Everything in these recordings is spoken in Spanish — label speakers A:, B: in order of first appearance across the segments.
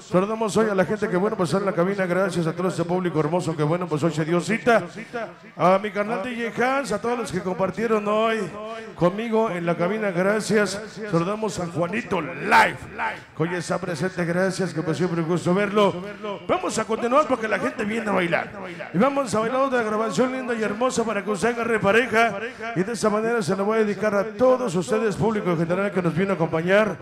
A: Saludamos hoy a la gente que bueno pues está en la cabina. Gracias a todo este público hermoso que bueno pues hoy se dio cita. A mi carnal DJ Hans, a todos los que compartieron hoy conmigo en la cabina. Gracias. Saludamos a Juanito Live, que hoy está presente. Gracias, que pues siempre un gusto verlo. Vamos a continuar porque la gente viene a bailar. Y vamos a bailar otra grabación linda y hermosa para que usted agarre pareja. Y de esa manera se lo voy a dedicar a todos ustedes, público en general que nos viene a acompañar.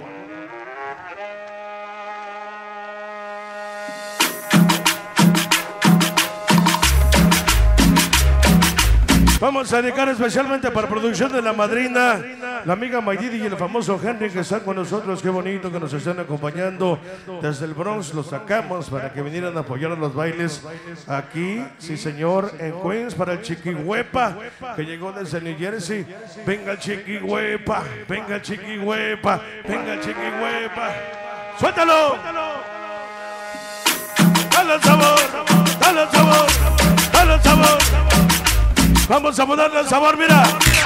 A: Vamos a dedicar especialmente para producción de la madrina, la amiga Maydidi y el famoso Henry que están con nosotros. Qué bonito que nos están acompañando desde el Bronx. Los sacamos para que vinieran a apoyar a los bailes aquí, sí señor, en Queens para el Chiquihuepa que llegó desde New Jersey. Venga el Chiquihuepa, venga el Chiquihuepa, venga el Chiquihuepa. ¡Suéltalo! ¡Dale el sabor! ¡Dale el sabor! ¡Dale el sabor! Vamos a ponerle el sabor, mira.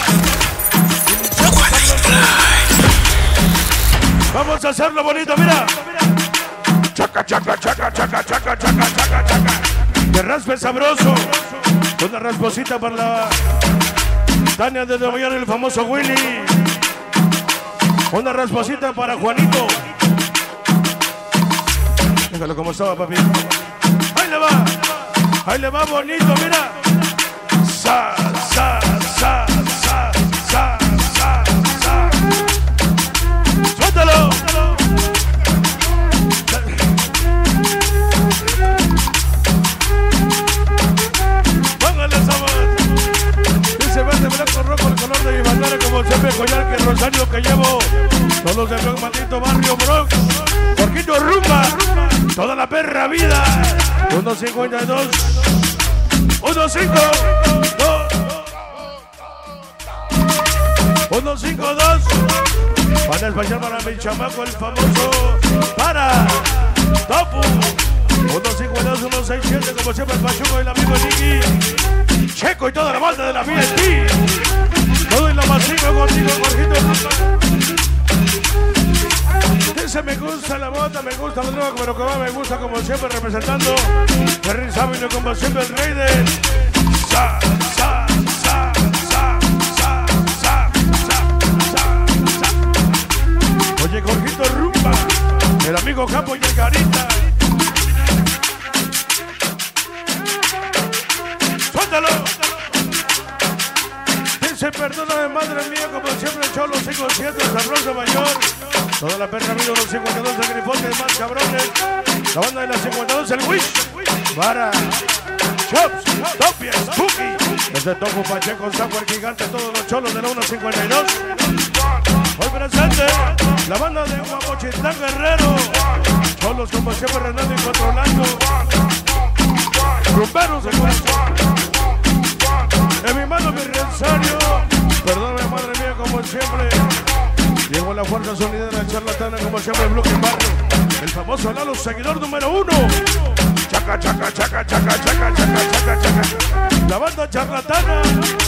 A: Vamos a hacerlo bonito, mira. Chaca, chaca, chaca, chaca, chaca, chaca, chaca, chaca. De raspe sabroso. Una rasposita para la Tania de Nueva York, el famoso Willy. Una rasposita para Juanito. Déjalo como estaba, papi. Ahí le va bonito, mira. Sa, sa, sa, sa, sa, sa, sa. Suéltalo. Póngale sabor. Dice verde, blanco, rojo, el color de mi bandera, como siempre, collar que rosario que llevo. Todos los de Bronx, maldito barrio Bronx. Porquito rumba, toda la perra vida. 1.52. 1.5, 1.5-2. Van a especial para mi chamaco, el famoso para Topu. 1.52, 1.67, como siempre el Pachuco y el amigo Nicky Checo y toda la banda de la VIP. Todo y la masiva contigo, Jorgito. Dice me gusta la bota, me gusta la droga, pero que va, me gusta como siempre representando Ferry Sabino, como siempre el rey de sa, sa, sa, sa, sa, sa, sa, sa. Oye, Jorgito rumba, el amigo Capo y el Carita. Suéltalo. Dice perdóname madre mía, como siempre el Cholo 5-7, el sabroso mayor. Toda la perra vino los 52 del Grifote, más cabrones. La banda de las 52, el Wish. Para Chops, Topia, Spooky. Desde Topo, Pacheco, Saco, el gigante, todos los cholos de la 152. Hoy presente, la banda de Guapochitán Guerrero. Cholos como siempre, Renando y controlando. Rumberos de corazón. En mi mano, mi Renzario. Perdóname, madre mía, como siempre. Llegó la fuerza sonidera del charlatana, como siempre el bloque barrio. El famoso Lalo, seguidor número 1. Chaca, chaca, chaca, chaca, chaca, chaca, chaca, chaca. La banda charlatana.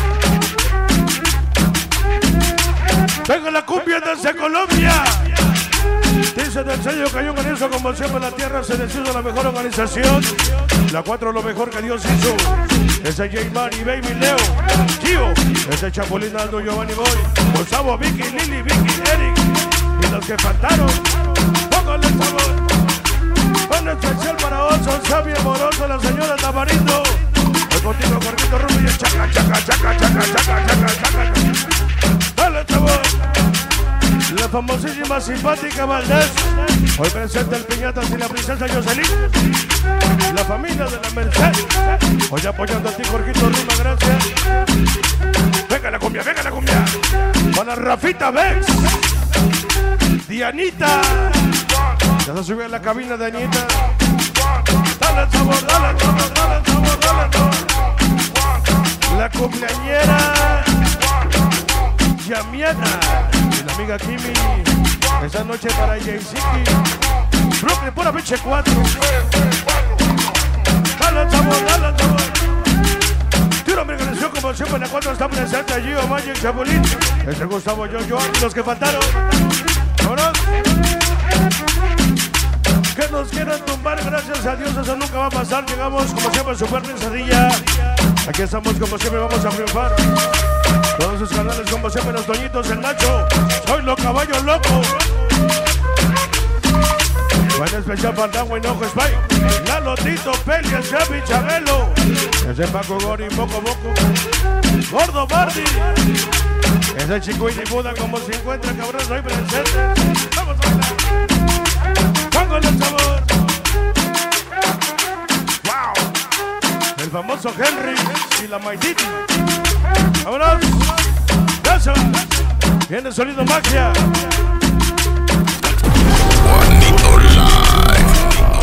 A: Venga la cumbia desde Colombia. Dice del sello Cañón Organizo, como siempre la tierra se deshizo la mejor organización. La 4 lo mejor que Dios hizo. Ese J Mari, Baby Leo, Tío, ese Chapulín, Aldo, Giovanni Boy, Gustavo, Vicky, Lili, Vicky, Eric. Y los que faltaron, pónganle el sabor. Un especial para Oso, Sabio, Amoroso, la señora Tamarindo. El contigo, Jorgito Rubio y el chaca, chaca, chaca, chaca, chaca, chaca, chaca. Dale el sabor. La famosísima simpática Valdés. Hoy presenta el Piñatas y la princesa Jocelyn. La familia de la Merced. Hoy apoyando a ti, Jorgito Rima, gracias. Venga la cumbia, venga la cumbia. Para Rafita Vex. Dianita. Ya se subió a la cabina de Anita. Dale el sabor, dale el sabor, dale el sabor, dale el sabor. La cumpleañera Yamiana. Y la amiga Kimi. Esta noche para Jay-Ziki. Brooklyn, pura pinche 4. Dale el sabor, dale el sabor. Tiro mi organización como siempre en la 4 está presente allí, Magic, Chapulín. Ese Gustavo, yo, los que faltaron. ¿Ahora? ¿Qué nos nos quieran tumbar, gracias a Dios eso nunca va a pasar. Llegamos como siempre super pensadilla. Aquí estamos como siempre, vamos a triunfar. Todos sus canales como siempre, los Doñitos, el Nacho. Soy los caballos locos. Buen especial para Dango Hinojo Spike. Lalo, Tito, Peli, el Chapi, Chabelo. Ese Paco Gori, Poco Boco. Gordo Bardi. Ese Chicuini Buda como 50 cabrones hoy presentes. Vamos a bailar. Póngale el sabor. Wow. El famoso Henry y la Maititi. Vámonos. Eso. Viene sonido magia.
B: Juanito Live.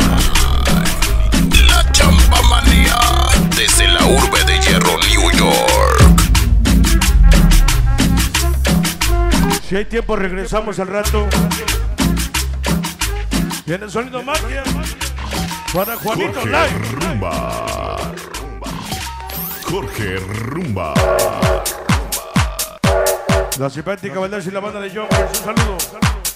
B: La Chamba Manía. Desde la urbe de Hierro, New York.
A: Si hay tiempo regresamos al rato. Viene el sonido magia para Juanito Live.
B: Rumba. Jorge Rumba.
A: La simpática Valdés y la banda de John, un saludo.